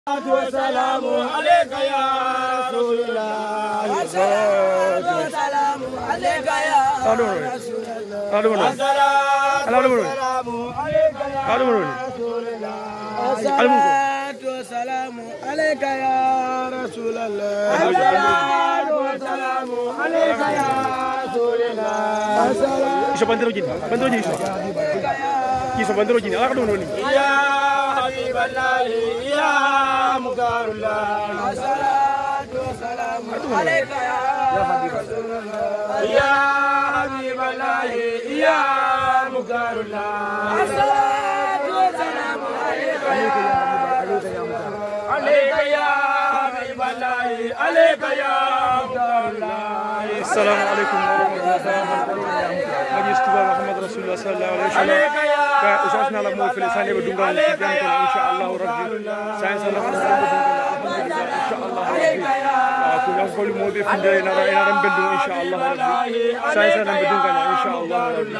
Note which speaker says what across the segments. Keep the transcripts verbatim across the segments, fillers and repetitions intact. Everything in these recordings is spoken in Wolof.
Speaker 1: والسلام عليك يا رسول الله والصلاة والسلام عليك يا رسول الله الصلاة والسلام عليك يا رسول الله الصلاة والسلام عليك يا رسول الله الصلاة والسلام عليك يا رسول الله
Speaker 2: Iso bandero jini, bandero jini iso. Iso bandero jini, ala kadung noni.
Speaker 1: Ya Habib Allah, ya Mukhtar Allah, assalatu wassalamu alayka ya Rasulullah. Ya Habib Allah, ya Mukhtar Allah, assalatu wassalamu alayka ya Rasulullah. Alayka ya Habib Allah, alayka ya Mukhtar Allah.
Speaker 2: Assalamu alaikum warahmatullahi wabarakatuh. Haji Tuba Muhammad Rasulullah sallallahu alaihi wasallam. Ka usasna la mo fele sande be dungal ci tan ko inshallah rabbi. Sain sallallahu alaihi wasallam inshallah rabbi. Ku ñam ko mo be finde na ra na ram bendu inshallah rabbi. Sain sallam be dungal inshallah rabbi.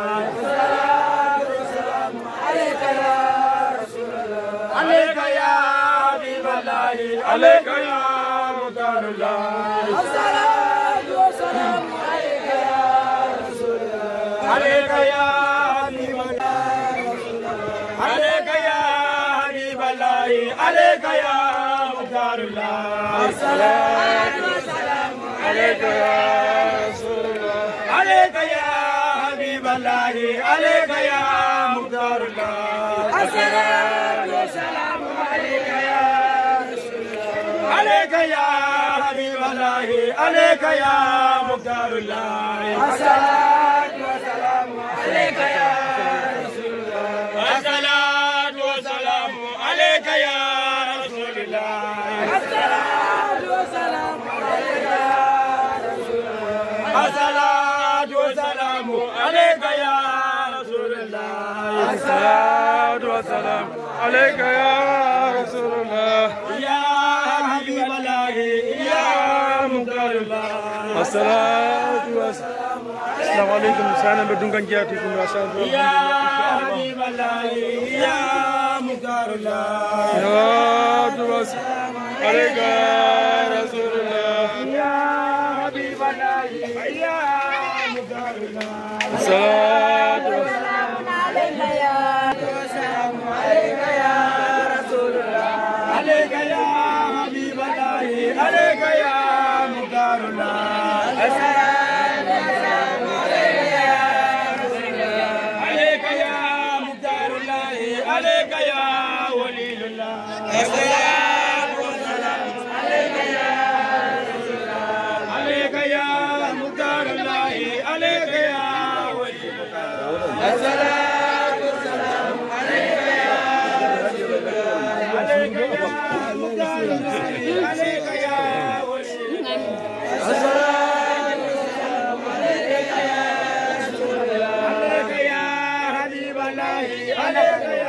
Speaker 1: Alayka ya Rasulullah. Alayka ya Habiballah. Alayka ya Mukhtarullah. عليك يا حبيب الله عليك يا حبيب الله عليك يا مختار الله الصلاة والسلام عليك يا رسول الله عليك يا حبيب الله عليك يا مختار الله الصلاة والسلام عليك يا رسول الله عليك يا حبيب الله عليك يا مختار الله الصلاة عليك يا رسول الله الصلاة والسلام عليك يا رسول الله الصلاة والسلام عليك يا رسول الله الصلاة والسلام عليك يا رسول الله
Speaker 2: الصلاة والسلام عليك يا رسول الله
Speaker 1: يا حبيب الله يا مختار الله
Speaker 2: الصلاة والسلام Assalamu alaikum sana be dungan jati ko wasan
Speaker 1: ya habib allah ya mukarrallah
Speaker 2: ya tuwas alayka rasulullah
Speaker 1: ya habib allah ya mukarrallah
Speaker 2: salatu
Speaker 1: alayka ya salam alayka ya rasulullah alayka ya habib allah alayka ya mukarrallah عليك يا ولي الله الصلاة والسلام عليك يا رسول الله عليك يا مختار الله عليك يا ولي الله الصلاة والسلام عليك يا رسول الله عليك يا مختار الله عليك يا ولي الله الصلاة والسلام عليك يا رسول الله عليك يا حبيب الله عليك يا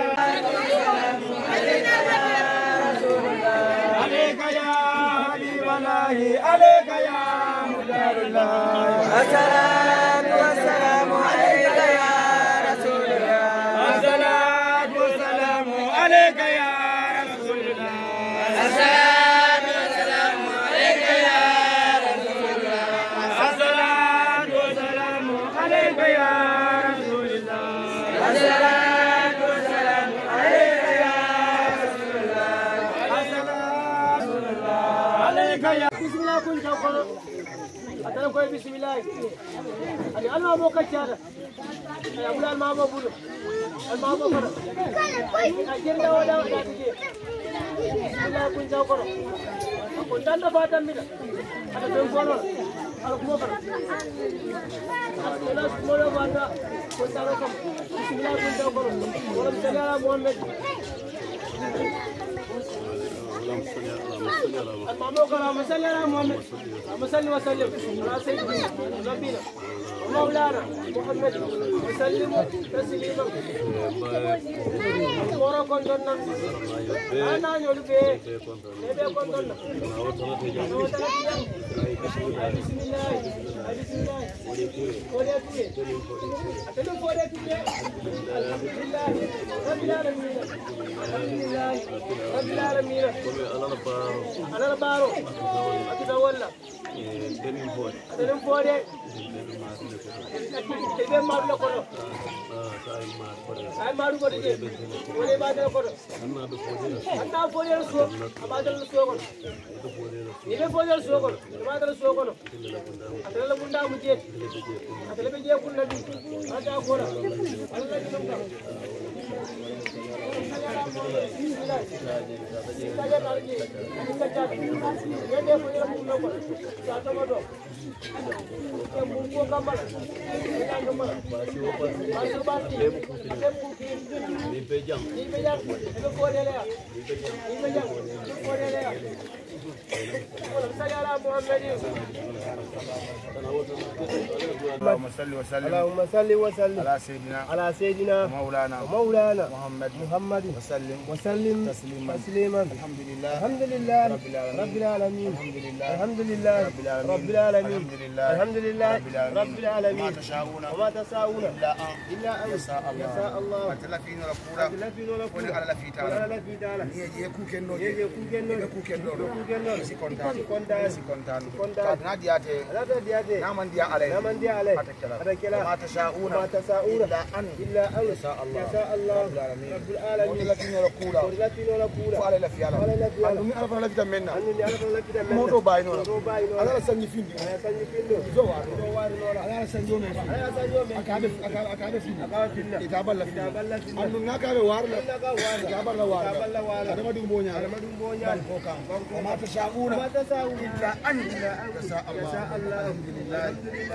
Speaker 1: عليك يا حبيب الله عليك يا مختار الله الصلاة والسلام عليك يا رسول الله الصلاة والسلام عليك يا رسول الله الصلاة والسلام عليك يا رسول الله الصلاة والسلام عليك يا رسول الله الصلاة والسلام عليك يا رسول الله عليك يا بسم الله كنت أقول أتنا كوي بسم الله أنا أنا ما بكتشارة أنا أقول أنا ما بقوله أنا ما بقوله أجمع ولا ولا تجي بسم الله كنت أقول أقول أنا فاتن بنا أنا بقوله أنا كم أقول أنا سمولا وانا كنت أقول بسم الله كنت أقول ولا بسم الله محمد اللهم صل على محمد اللهم صل وسلم على سيدنا نبينا ومولانا محمد وسلم تسليما مورو كوندنا انا يولبي نبي كوندنا بسم الله بسم الله وليكوري اتلو فوريتي الحمد لله رب العالمين الحمد لله رب العالمين انا بارو اكيد ولا تنين فوري تنين فوري تبي مارلو كورو ay maru ko de wala ba dal ko do anta fodel so abadal so ko ni be fodel so ko abadal so ko adala bunda mu je adala be je kunna di ada ko ra Allah ni nonka saya lagi kita jadi ya dia punya bunda ko satu modo yang bumbu kamar dengan kamar masuk bati ni pejang ni pejang itu kodele ni pejang itu kodele sayyara muhammadi
Speaker 3: اللهم صل وسلم
Speaker 1: اللهم صل وسلم
Speaker 3: على سيدنا
Speaker 1: على سيدنا
Speaker 3: مولانا
Speaker 1: مولانا
Speaker 3: محمد
Speaker 1: محمد
Speaker 3: وسلم
Speaker 1: وسلم
Speaker 3: تسليما
Speaker 1: تسليما
Speaker 3: الحمد لله
Speaker 1: الحمد لله
Speaker 3: رب العالمين
Speaker 1: رب العالمين
Speaker 3: الحمد لله
Speaker 1: الحمد لله
Speaker 3: رب العالمين
Speaker 1: رب العالمين
Speaker 3: الحمد لله
Speaker 1: الحمد لله
Speaker 3: رب
Speaker 1: رب العالمين
Speaker 3: ما تشاءون
Speaker 1: وما تساءون
Speaker 3: إلا أن
Speaker 1: إلا أن
Speaker 3: يشاء الله
Speaker 1: يشاء الله
Speaker 3: فتلفين ركورا
Speaker 1: تلفين ولا
Speaker 3: ولا على في تعالى
Speaker 1: ولا في تعالى
Speaker 3: يجي كوكن نو
Speaker 1: يجي كوكن نو
Speaker 3: كوكن نو
Speaker 1: كوكن نو
Speaker 3: سي كونتان
Speaker 1: سي كونتان
Speaker 3: سي كونتان
Speaker 1: كونتان
Speaker 3: نادياتي
Speaker 1: هذا دياتي
Speaker 3: نامن ديا عليه
Speaker 1: نامن ديا عليه
Speaker 3: أتكلم
Speaker 1: هذا كلام
Speaker 3: ما تشاءون
Speaker 1: ما تساءون
Speaker 3: إلا أن
Speaker 1: إلا أن
Speaker 3: يشاء الله
Speaker 1: يشاء الله
Speaker 3: رب العالمين
Speaker 1: رب العالمين
Speaker 3: وتلفين ركورا
Speaker 1: تلفين ولا كورا
Speaker 3: فعلى لا في على
Speaker 1: فعلى لا في على
Speaker 3: أنا أعرف أنا لك منا
Speaker 1: أنني أعرف لك ده
Speaker 3: موتو باينو
Speaker 1: موتو باينو
Speaker 3: أنا سنجي فيني
Speaker 1: أنا سنجي فينو
Speaker 3: زوار
Speaker 1: زوار نورا
Speaker 3: أنا سنجي من
Speaker 1: أنا سنجي من
Speaker 3: أكاد أكاد فيني
Speaker 1: أكاد فينا
Speaker 3: إتابة لا
Speaker 1: إتابة لا فينا
Speaker 3: أنو ناكا وارلا
Speaker 1: ناكا وارلا
Speaker 3: إتابة لا وارلا
Speaker 1: إتابة لا وارلا
Speaker 3: أنا ما دين بونيا
Speaker 1: أنا ما دين بونيا
Speaker 3: فوكام وما تشاءون
Speaker 1: ما تساءون
Speaker 3: إلا أن
Speaker 1: يشاء الله
Speaker 3: يشاء الله الحمد لله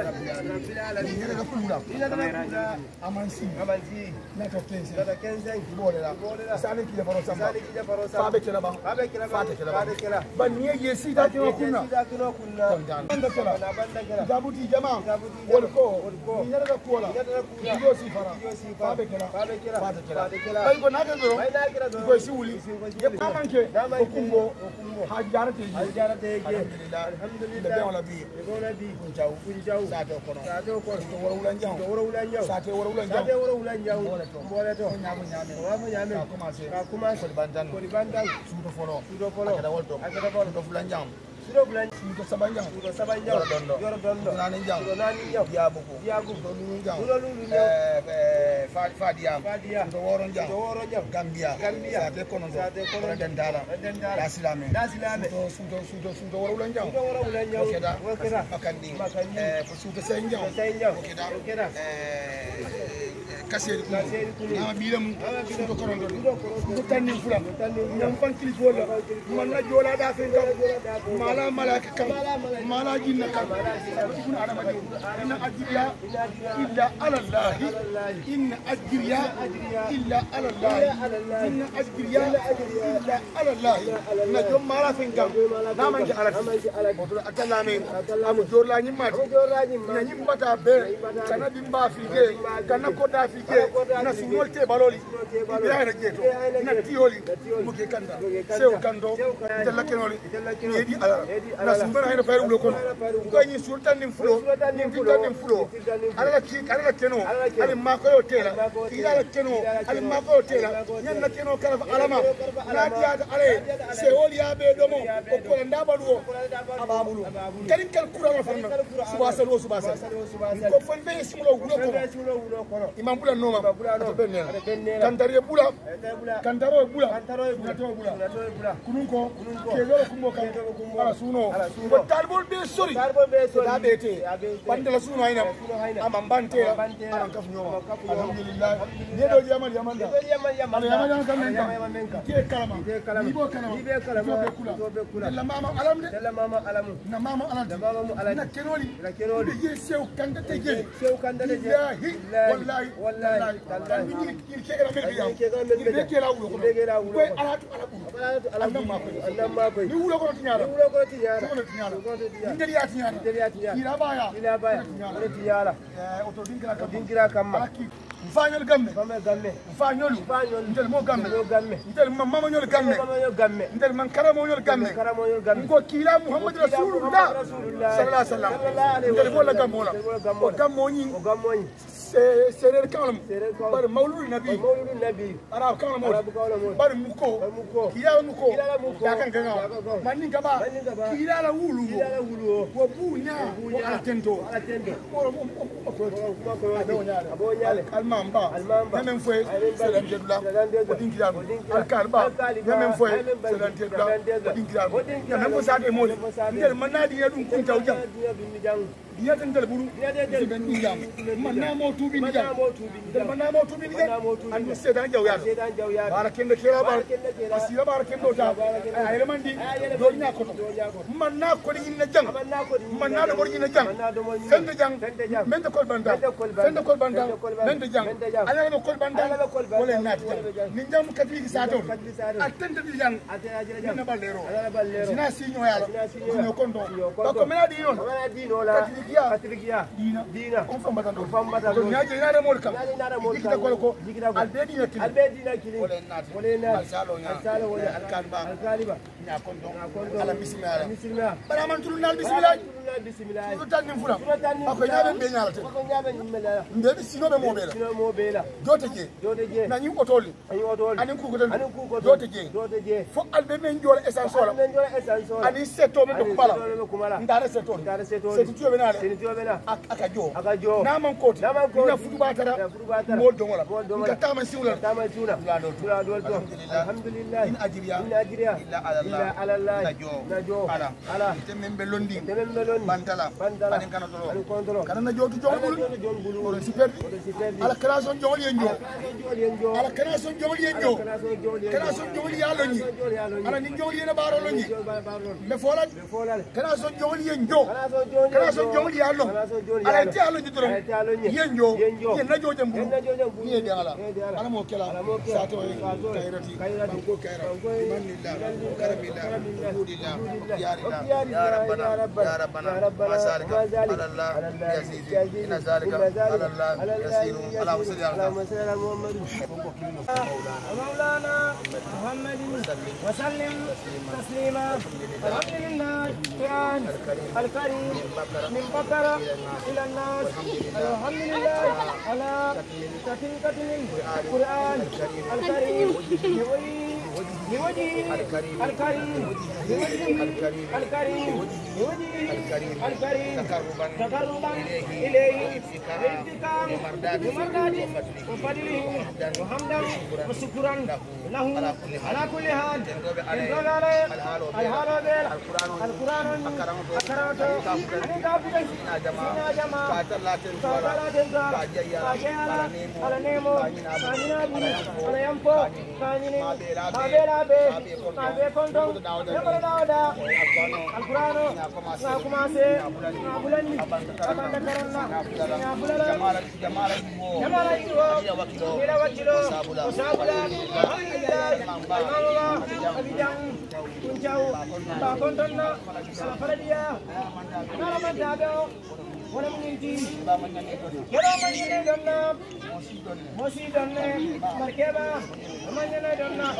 Speaker 1: رب العالمين
Speaker 3: إننا نقول
Speaker 1: إننا نقول
Speaker 3: أمانسي
Speaker 1: أمانسي
Speaker 3: ناتو كنسي
Speaker 1: ناتو كنسي
Speaker 3: بولا
Speaker 1: بولا
Speaker 3: سالك كده فرو سامبا
Speaker 1: سالك كده فرو سامبا
Speaker 3: فابك كده بام
Speaker 1: فابك كده
Speaker 3: فاتك كده بام
Speaker 1: فاتك كده
Speaker 3: بنيه يسي دا كده كنا
Speaker 1: سيدا كنا كنا
Speaker 3: بند كده
Speaker 1: بند كده
Speaker 3: جابوتي جماعة
Speaker 1: جابوتي
Speaker 3: ولكو
Speaker 1: ولكو
Speaker 3: إننا نقول
Speaker 1: إننا نقول
Speaker 3: يوسي فرا
Speaker 1: يوسي
Speaker 3: فابك كده
Speaker 1: فابك كده
Speaker 3: فاتك كده
Speaker 1: فاتك كده
Speaker 3: باي كنا كده
Speaker 1: باي ناكرا دو
Speaker 3: كوي سولي يبقى مانكي okumbo hajara teji
Speaker 1: hajara teji
Speaker 3: alhamdulillah
Speaker 1: alhamdulillah
Speaker 3: be wala bi
Speaker 1: be wala bi
Speaker 3: kunjaw
Speaker 1: kunjaw
Speaker 3: sate kono
Speaker 1: sate kono
Speaker 3: to wala ulan jaw
Speaker 1: to wala ulan jaw
Speaker 3: sate wala ulan jaw
Speaker 1: sate wala ulan jaw mbole to
Speaker 3: nyaamu nyaame
Speaker 1: wa mo nyaame
Speaker 3: ka commencé
Speaker 1: ka commencé
Speaker 3: ko bandan
Speaker 1: ko bandan
Speaker 3: suuto folo
Speaker 1: suuto folo
Speaker 3: akada wolto
Speaker 1: akada folo
Speaker 3: to fulan jam
Speaker 1: suuto fulan
Speaker 3: suuto saban jam
Speaker 1: suuto saban jam
Speaker 3: yoro dondo
Speaker 1: yoro dondo
Speaker 3: nani jam
Speaker 1: to nani jam
Speaker 3: diabu ko
Speaker 1: diabu
Speaker 3: to lulu jam
Speaker 1: suuto lulu jam
Speaker 3: eh eh fadia
Speaker 1: fadia
Speaker 3: to woron jam
Speaker 1: to woron jam
Speaker 3: gambia
Speaker 1: gambia
Speaker 3: sate kono
Speaker 1: sate kono
Speaker 3: dendala
Speaker 1: dendala
Speaker 3: dasilame
Speaker 1: dasilame
Speaker 3: suuto suuto suuto suuto wala ulan jam
Speaker 1: suuto wala ulan jam
Speaker 3: okeda
Speaker 1: okeda
Speaker 3: makandi
Speaker 1: makandi
Speaker 3: eh ko suuto sen jam
Speaker 1: sen jam
Speaker 3: okeda
Speaker 1: okeda
Speaker 3: eh kaseri ko nama bilam suuto koron do ko tanni fula ñam fan kilif wala man na jola da fe kam mala malaka kam mala jinna kam kun adama di inna ajriya illa ala allah inna ajriya illa ala allah inna ajriya illa ala allah na jom mala fe kam na man ci ala ko to atalla men am jor la ñi mat na ñi bata be kana bimba fi ge kana ko da fi ge na sunolte baloli ibrahima jeto na tioli muke kanda sew kando tella kenoli yedi ala na sumbara hayno fayru lo kono ko ni sultan nim fulo nim fitan nim fulo ala ki ala keno ala ma ko yo tela ila ala keno ala ma ko yo tela nyan na keno kala alama na diya ala sewol ya be domo ko ko ndaba duo ababulu karin kal kura farna subasa lo subasa ko fon be simulo wulo kono imam bula noma to benne kantare bula kantaro bula kantaro bula kununko kelo kumbo kan ala suno ko talbol be sori da bete bandala suno hayna amam bante aran kaf nyoma alhamdulillah ne do yaman yaman da yaman yaman kan men kan ke kalama ni bo kalama ni be kalama tobe kula la mama alam de
Speaker 4: la mama alam
Speaker 3: na mama alam
Speaker 4: na mama mu alam
Speaker 3: na kenoli
Speaker 4: na kenoli
Speaker 3: ye sew kanda te je
Speaker 4: sew kanda te je
Speaker 3: wallahi
Speaker 4: wallahi
Speaker 3: wallahi ni ke ga mel biya ni ke la wulo ko
Speaker 4: be la wulo
Speaker 3: ko alatu alabu alatu ma ko
Speaker 4: Allah ma ko
Speaker 3: ni wulo ko tinyara
Speaker 4: ni wulo ko tinyara
Speaker 3: ko tinyara ni deli ya tinyara
Speaker 4: ni deli ya tinyara
Speaker 3: ila baya
Speaker 4: ila baya ko tinyara
Speaker 3: eh oto dingira ka
Speaker 4: dingira kamma
Speaker 3: mfanyol gamme
Speaker 4: gamme gamme
Speaker 3: mfanyol
Speaker 4: mfanyol
Speaker 3: ndel mo gamme
Speaker 4: mo gamme
Speaker 3: ndel mama nyol gamme
Speaker 4: mama nyol gamme
Speaker 3: ndel man karamo nyol gamme
Speaker 4: karamo nyol gamme
Speaker 3: ko kila muhammad rasulullah sallallahu alaihi wasallam ndel bo la gammo la o gammo nyi
Speaker 4: o gammo nyi
Speaker 3: serer kalam bar mawlud nabi
Speaker 4: mawlud nabi
Speaker 3: arab kalam
Speaker 4: arab kalam
Speaker 3: bar muko
Speaker 4: muko
Speaker 3: kila muko
Speaker 4: ya
Speaker 3: kan kan man ni gaba kila la wulu
Speaker 4: kila la wulu
Speaker 3: ko bunya ko atento
Speaker 4: atento
Speaker 3: ko ko
Speaker 4: abonyale
Speaker 3: almamba même foi c'est l'indédula odingira alkalba même foi c'est l'indédula odingira même ko sa de mo ndel manadi ya dum kun tawjam diya tan dal buru diya ben ndiyam man na mo tubi ndiyam man na mo tubi ndiyam an sedan jaw ya baraken de kera bar asira baraken do ta ay remandi do nya ko man na ko ni na jang man na do mo ni na jang sen de jang men de kol banda sen de kol banda men de jang ala do kol banda wala na jang ni jam ka fi sa to atende di jang na ballero sina sinyo ya sinyo kondo ba ko mena di non di no la Patricia dina dina on fa mbata do fa mbata do nyaaje ina da mol kam ina da mol kam ko ko albe dina kili albe dina kili wala nat wala nat salo nya salo wala alkalba alkaliba nya kondo ala bismillah bismillah bara man tulu nal bismillah bismillah tulu tan nim fura ko nyaabe be nyaala te ko nyaabe nyimela nde sino be mo bela sino mo bela dote je dote je na nyim otoli ay otoli ani ku ko tan ani ku ko dote je dote je fo albe men jola essence wala men jola essence wala ani seto men ko bala ndare seto ndare seto seto tuwe benale akajo akajo naman koti na fudu batara mo dongola ka tama siwla tama siwla dula dol to alhamdulillah in ajriya in ajriya illa ala allah najo najo ala ala tembe londi tembe londi bantala bantala an kana tolo kana na jotu jongul ko si perdi ala création jongol yenjo ala création jongol yenjo création jongol yalo ni ala ni jongol yena baro lo ni me fola création jongol yenjo création jongol yalo ala ti alo ni dorom yenjo yenna jojam bu ni de ala ala mo kala sa to kairati ko kaira manillah karamillah alhamdulillah ya rabbana ya rabbana ya rabbana masalika ala allah yazid ina zalika ala allah yasir ala musli ala muhammad
Speaker 1: مولانا محمد وسلم تسليما الحمد لله القرآن الكريم من بقرة إلى الناس الحمد لله على تحقيقة القرآن الكريم بوجهه الكريم بوجهه الكريم بوجهه الكريم تقربا إليه باتقام بمرداته وفضله وحمدا وشكرا له على كل حال إن عليه الحال بيل القرآن أكرمته أن كافي سينا جماعة كاتلا تنزال كاجيالا على نيمو كانينا بي على ينفو كانيني مابيلا بي مابي كنتو نبرا داودا القرآن ناكماسي نابلني أباند كرنا نابلنا جمالا يدو إلى وكيلو وسابلا الحمد لله الماما أبيجان كنجاو باكونتنا سلفرديا نرمان دابو ولم يجي يلا من يدنا موسي دنا مركبا من يدنا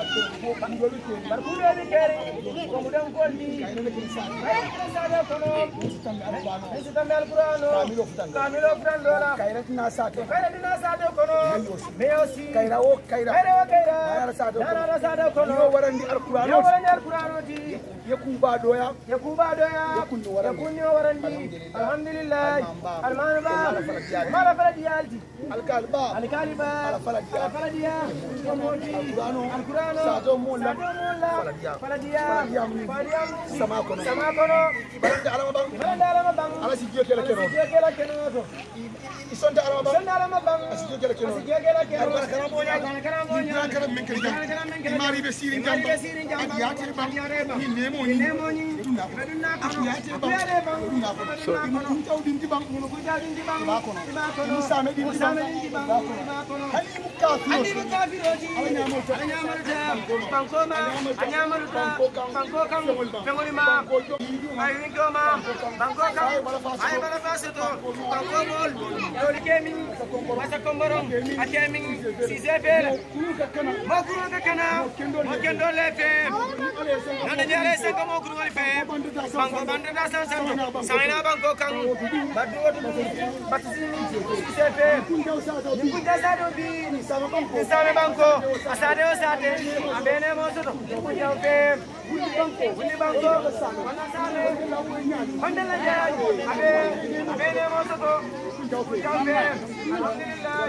Speaker 1: بركولا بكري ومدام كولي كايرت نسادا كنو نسيتم القرآن كاملو فرندولا كايرت نسادا كايرت نسادا كنو ميوسي كايراو كايرا كايراو كايرا نانا نسادا كنو يورندي القرآن يورندي القرآن تي يكوبا دويا يكوبا دويا يكوني ورندي الحمد لله المانبا مالا فلديالتي الكالبا الكالبا الفلديا الموتي القرآن سادو مولا فلديا فلديا
Speaker 3: fadiyam ni sama kono
Speaker 1: sama kono
Speaker 3: balande alama bang
Speaker 1: balande alama bang
Speaker 3: ala si je kala keno
Speaker 1: je kala keno to
Speaker 3: isonde alama bang
Speaker 1: sonde alama bang
Speaker 3: si je kala keno
Speaker 1: si je kala keno
Speaker 3: ala kala moña
Speaker 1: ala kala moña
Speaker 3: ala kala men kala jam mari be sirin jamba ak yaate bang ni nemo ni nemo ni dunna ko ak yaate bang dunna ko so ni taw din di bang ni ko jaadin di bang ba kono ni same din di bang ba kono hali mu kafiro hali mu kafiro ji ala nyamo ala nyamo banko ma anyamaru ta banko kan fengoli ma ay winko ma banko kan ay bala faseto banko mol doli kemi masa komborom akemi si zefere makuru ka kana mo kendo le fe nana jare se ko makuru wali fe banko bande da san san sayna banko kan badu wotu batini si zefere ni kunja sa do bi ni sama banko ni sama banko asade o sate abene mo soto kunja fe wuli banko wuli banko wana sale bande la jaay abe abene mo soto kunja fe alhamdulillah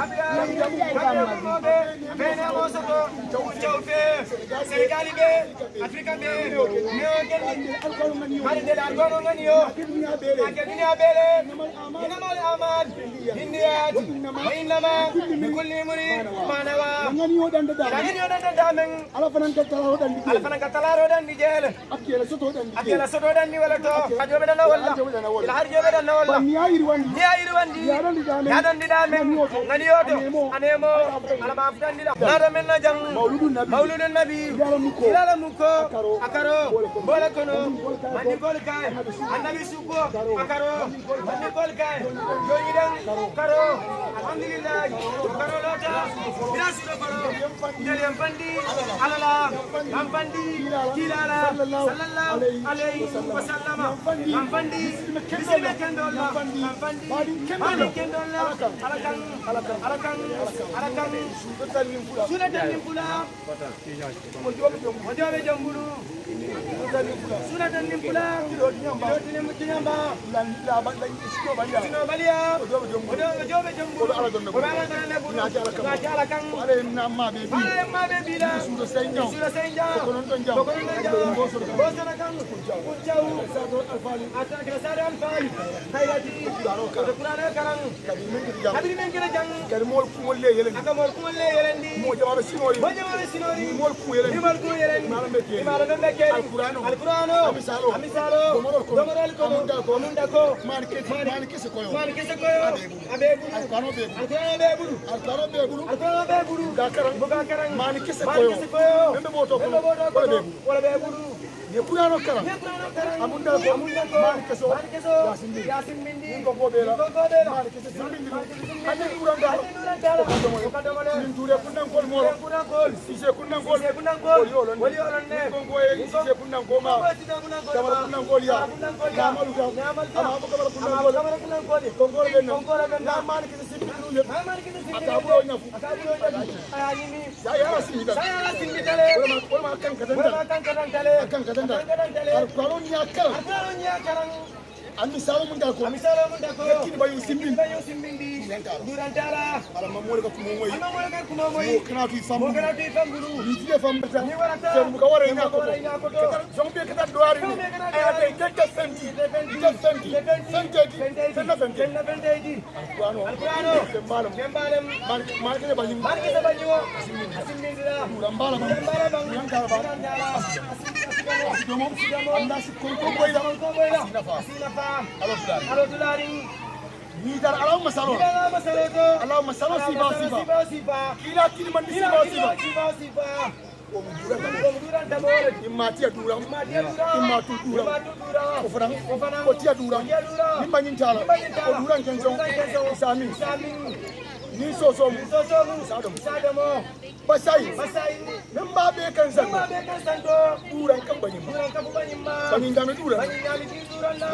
Speaker 3: abiya mobe abene mo soto kunja fe Senegal be Afrika be neo gelni mari de la gono ngani yo akeni abele inamal amal indiyat wa inma bikulli murid manawa ngani yo danda da ngani yo danda da men ala fanan ka tala hodan di ala fanan ka tala hodan di jele akela soto hodan di akela soto hodan di wala to ajobe dana wala ila har jobe dana wala ni ayiri wandi ni ayiri wandi ya dan di da men ngani yo to anemo ala ma afdan di la nada men na jang mauludun nabi mauludun nabi ilala muko akaro bola kono mandi gol kay annabi suko akaro mandi gol kay joyi dan karo alhamdulillah karo lota birasudo karo ndel yam pandi alala yam pandi kilala sallallahu alaihi wasallam yam pandi bismillah kendolla yam pandi mandi kendolla alakan alakan alakan sunatan nimpula mojobe jambulu sunatan nimpula dotine mutinyamba la banda isko banda sino balia mojobe jambulu ko ala dana bulu na jala kan ale namma be bi ale namma be bi la suro senja suro senja ko non ton jam ko non ton jam boso boso na kan ko jaw sado alfali ata ke sado alfali khayrati daro ka qur'an karan kabiri men kira jang kar mol ku molle yelen aka mol ku molle yelen di mo jawara sinori mo jawara sinori mol ku yelen mol ku yelen malam be ke malam be ke alquran alquran amisalo amisalo domorol ko munda ko munda ko man ke man ke se koyo man ke se koyo abe alquran be alquran be buru alquran be buru alquran be buru dakaran buga karan man ke se koyo membe moto ko wala be buru ye kurano karan amunda ko man ke so yasin bi yasin bindi ko ko be la ko ko be la man ke se bindi hande duran dal ko ko do min dure kunnan kol moro kunnan kol sise kunnan kol kunnan kol woli olon ne ko ko e sise kunnan ko ma kamara kunnan kol ya namalu ga ama ko kamara kunnan kol kamara kunnan kol ko ko be no ko be na man ke se bindi le man ke se bindi akabu o nyafu akabu o nyafu ayani mi sayara sinita sayara sinita le wala ma kan kadan wala kan kadan tale kan kadan tale alquran ya karan alquran ya karan ami sala mun da ko ami sala mun da ko kini bayu simbin bayu simbin di durantala ala mamol ka kumo moy mamol ka kumo moy kana fi fam mo kana fi fam bulu ni ti fam ta ni wara ta mu ka wara ina ko jom be kata doari ni ay te te senti te senti senti di senna senti senna senti di alqurano alqurano kembalam kembalam man man ke bayu man ke bayu simbin dira durambala durambala bang yang kala bang domo anda si ko ko boyla ko boyla sinafa alo tulari alo tulari ni dar allahumma sallu allahumma sallu allahumma sallu sifa sifa sifa kila kili man sifa sifa sifa sifa o mudura dabore imati ya dura imati ya dura imatu dura o fana o fana o tia dura nimba nyintala o dura kenzo sami sami ni soso mu soso mu sadam sadamo basai basai nimba be kan san nimba be kan san do duran kan banyim duran kan banyim ma banyim da me duran banyim da me duran wala be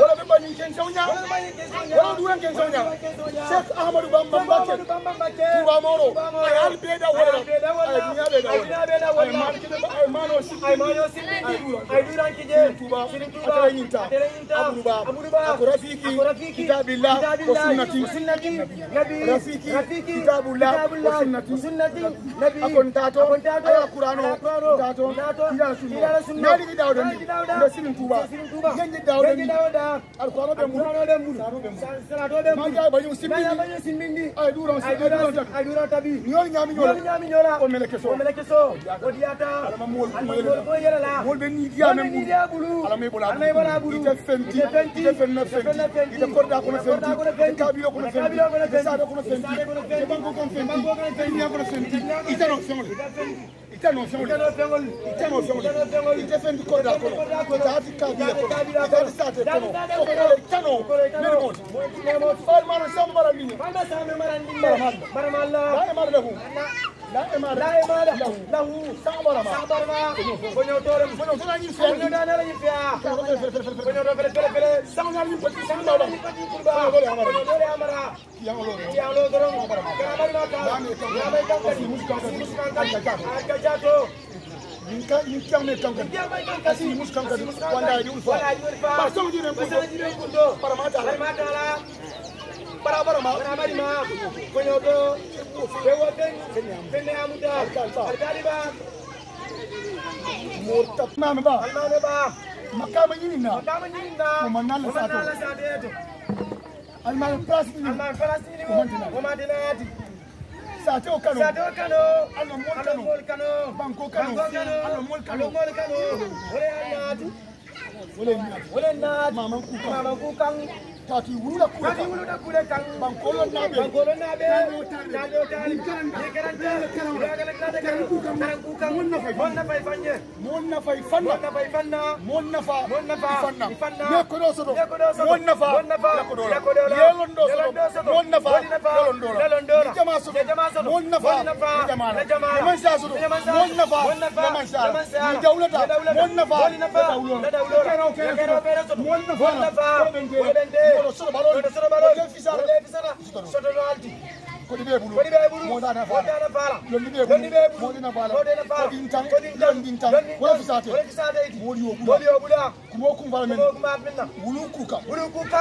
Speaker 3: ni ken sawnya wala duwen ken sawnya Sheikh Ahmadu Bamba Mbacke Touba Moro ay al beda wala ay dunya beda wala ay man kide ay mano si ay mano si ay duran kije Touba atare nyinta Amadou Ba ak rafiki kitabillah wa sunnati nabi rafiki kitabullah wa sunnati nabi akon tato ay qur'ano tato ila sunna nadi ki dawdo ni nda sinin Touba genje dawdo ni alqur'ano be mu salato be mu ma bañu simbindi ay duron ay duron tak ay duron tabi ñol ñami ñola ñami ñola o meleke so o meleke so o diata ala mol ko yela la mol be ni diame mu ala may bola ala may bola bulu ite fenti ite fenna fenti ite korda ko fenti kabilo ko fenti ite sado ko fenti ite banko ko fenti ite nya ko fenti ite no fengol ite no fengol ite no fengol ite fenti korda ko ite ati kabilo ko ite ati sate ko ite no mero mo fal maro sambara minni fal sambara marandi baramalla la emar lahu la emar la emar lahu sambara ma sambara ma bonyo tore bonyo tore ni fe bonyo dana la yifia bonyo do fele fele fele sambara ni poti sambara ni poti kurba bonyo dole amara yang lo yang lo dorong kamar ma ka ya mai kan kasi muskan kasi ka jato Ninka ninka me kanka kasi muskan kasi wanda yul fa ba so dire kundo para mata para mata la para para ma para mari ma konyo do bewo den den amuda alkali ba murtab ma ba almane ba makama nyinna makama nyinna mo manala sato almane plus ni almane plus ni mo madina ati Sate o kano, sate o kano, alo mol kano, mol kano, banko kano, alo mol kano, mol kano, ole anyati, ole anyati, ole anyati, mama kuka, mama kukang, tati wula kule, tati wula kule kang, banko lo nabe, banko lo nabe, nado tali, yekarante, yekarante, karang kukang, karang kukang, mon na fay, mon na fay fanye, mon na fay fanna, mon na fay fanna, mon na fa, mon na fa, fanna, fanna, yekodo sodo, yekodo sodo, mon na fa, mon na fa, yekodo, yekodo, yelondo sodo, mon na fa, yelondo, yelondo, jama sodo, jama mon nafa jamana man sa suru mon nafa man sa ni dawlata mon nafa dawlo kero kero mon nafa bende soro balo soro balo le fisara le fisara soto alti ko di bebulu ko di bebulu mo dana fa dana fa lo di bebulu mo dina fa lo dina fa ko dintan ko dintan dintan wala fisate wala fisate mo di obu mo di obu da ko ko mbala men ko ma minna wulu kuka wulu kuka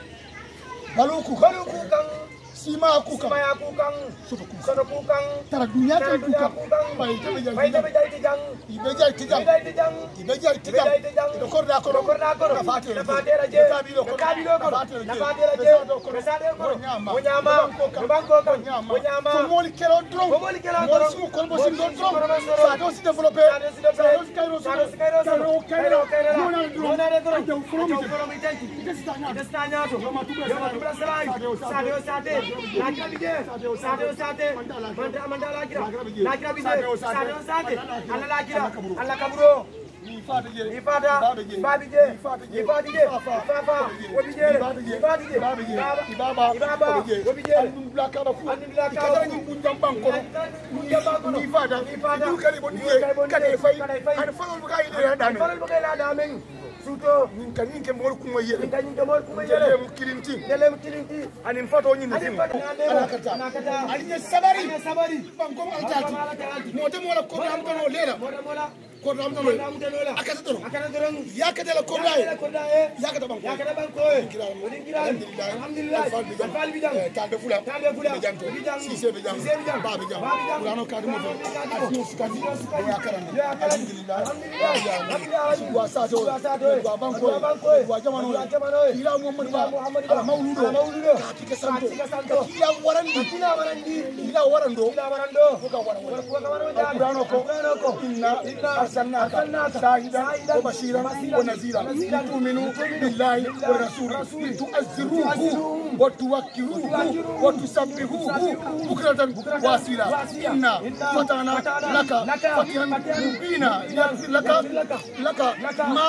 Speaker 3: balu kuka balu kuka Sima kukang, sima kukang, soto kukang, tara dunia tu kukang, baik tu bejai, baik tu bejai tijang, ibejai tijang, ibejai tijang, itu korda koro, korda koro, nafati, nafati raje, kabilo koro, kabilo koro, nafati raje, kesade koro, munyama, bangko koro, munyama, semoli kelo drong, semoli kelo drong, semua kolbo sindor drong, sado si develope, sado si kairo, sado si kairo, kairo, kairo, kairo, mona drong, mona drong, jauh from itu, itu setanya, itu setanya tu, lama tu belas, lama tu belas selai, sado sate. Nakira bide, sate sate, manda manda lakira, lakira bide, sate sate, alla lakira, alla kaburo, ifada, ifada, babije, ifadije, fafa, obije, ifadije, ibaba, ibaba, obije, blakaba fu, ikadara ni bunjam bankoro, bunjam bankoro, ifada, ifada, dukali bonje, kade fay, an falol bukai de dame, falol bukai la dame. Suto ninka ninke mol kuma yele ninka ninke mol kuma yele mu kilinti yele mu kilinti ani mfato nyine simu anakata anakata aliye sabari aliye sabari banko altati mote mola ko am ko lera mola ko am no akata to akata to yakata la ko dai yakata banko yakata banko woni kila alhamdulillah fal bidam tande fula tande fula bidam sise bidam ba bidam qur'ano kadi mo asu sukati yakara alhamdulillah alhamdulillah wa sa do wa banko wa jamano ila muhammad ba ala mawludo mawludo ka santo ila warandi ila warandi ila warando ila warando fuka warando fuka warando qur'ano ko ko inna arsalnaka shahidan wa bashiran wa nazira tu'minu billahi wa rasulihi tu'azziruhu wa tuwakkiruhu wa tusabbihuhu bukratan wasila inna fatana laka fatihan mubina yaghfir laka laka ma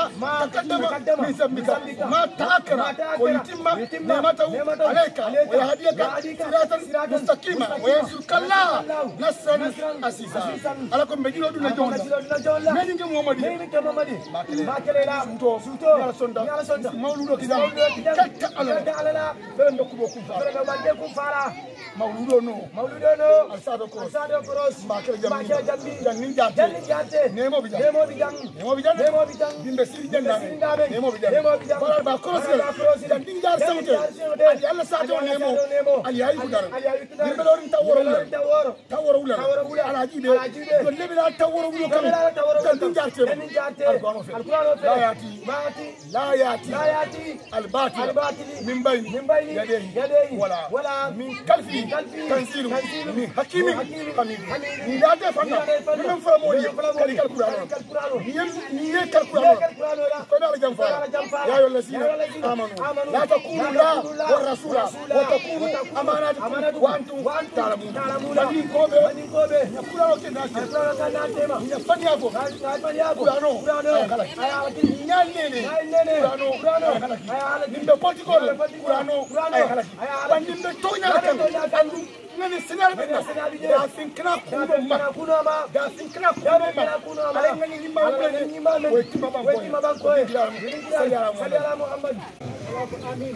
Speaker 3: تقدم من ذنبك ما تأخر ويتم نعمته عليك ويهديك صراطا مستقيما وينصرك الله نصرا عزيزا علىكم بجلو دون جون مين محمد ما كلا سوتو يا سوندا مولود كذا كك على لا بلن دكو بكو فارا مولود نو مولود نو أرسادو كروس أرسادو كروس ما كلا جامي جانين جاتي نيمو بيجان نيمو بيجان نيمو بيجان نيمو بيجان بيمبسيري جانا نيمو بيجان نيمو بيجان بارا باكروس جانين جار سامته علي الله ساتو نيمو علي أي بدار نيمبلورين تاورو تاورو تاورو ولا على جيبه كل بلا تاورو ولا كم جانين جاتي لا ياتي لا ياتي لا ياتي الباطل من بين من بين يديه ولا ولا من كلفي تنزيل من حكيم حميد لا تفهم من فرموني كالي كالقرآن نيم نيم كالقرآن فما لجنفا يا أيها الذين آمنوا لا تقولوا لا والرسول وتقولوا أماناتكم وأنتم تعلمون لكن كوبه يقولون كناس يفني أبو قرآن ñalnene qur'ano qur'ano nimbe politikol qur'ano ay halaki wan nimbe toñal kan andu ngani sinar be da sin kana kuno ma da sin kana kuno ma ale ngani nimba nimba we timba ban we timba ban ko sallallahu alaihi muhammad amin